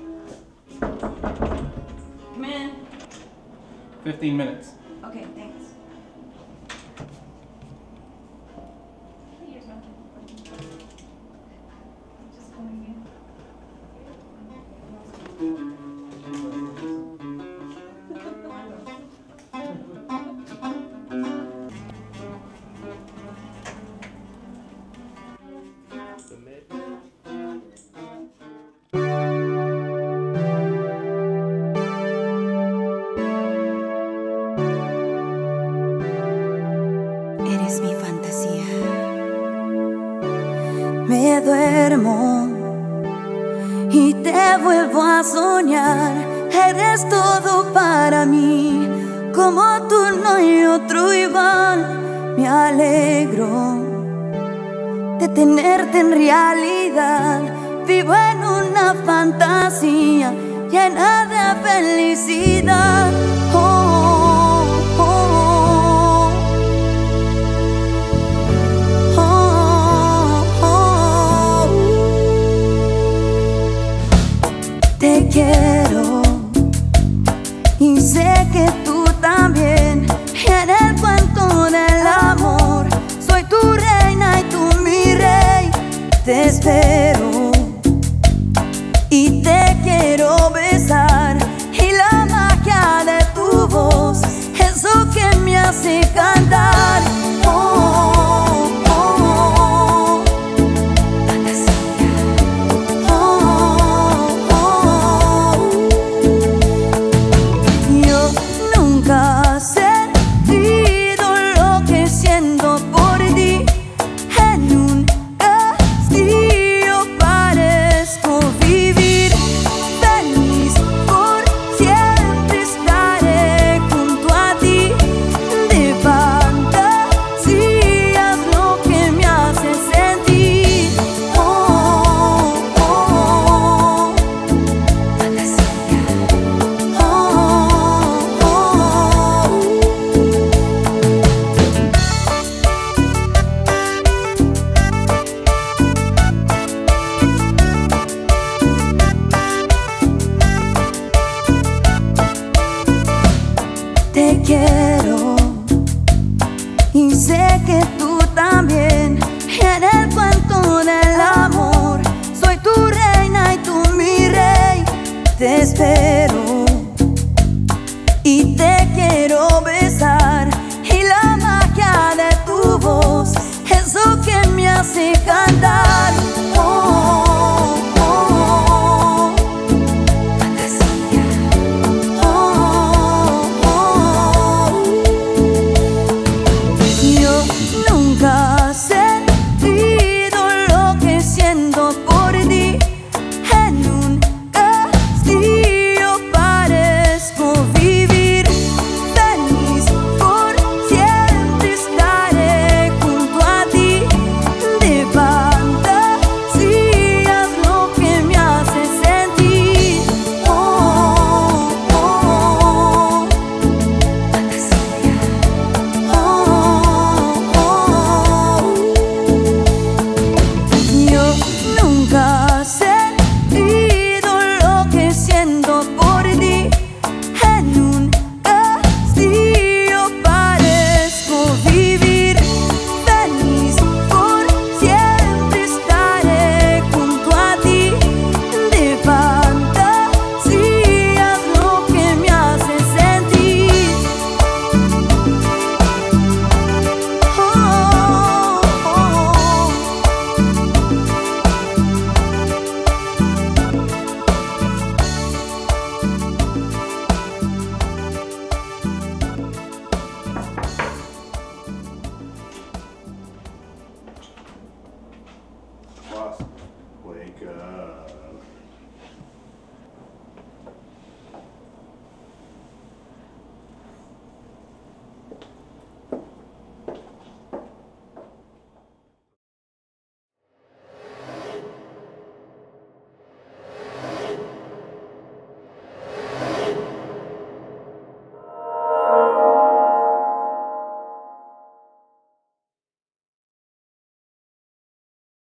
Come in. 15 minutes. Okay, thanks. Just coming in. Eres mi fantasía. Me duermo y te vuelvo a soñar. Eres todo para mí, como tú no hay otro igual. Me alegro de tenerte en realidad. Vivo en una fantasía llena de felicidad. Oh, oh, oh. Oh, oh. Te quiero y sé que tú también. En el cuento del amor soy tu reina y tú mi rey. Te espero y te quiero besar, y la magia de tu voz, eso que me hace cantar. Oh, oh, oh. Fantasía. Oh, oh, oh. Yo nunca he sentido lo que siento por ti. En un castillo parezco vivir feliz, por siempre estaré junto a ti. De fantasías lo que me hace sentir. Oh, oh, oh. Fantasía. Oh, oh, oh. Te quiero y sé que tú también. En el cuento del amor soy tu reina y tú mi rey. Te espero y te quiero besar, y la magia de tu voz, eso que me hace cantar. Oh,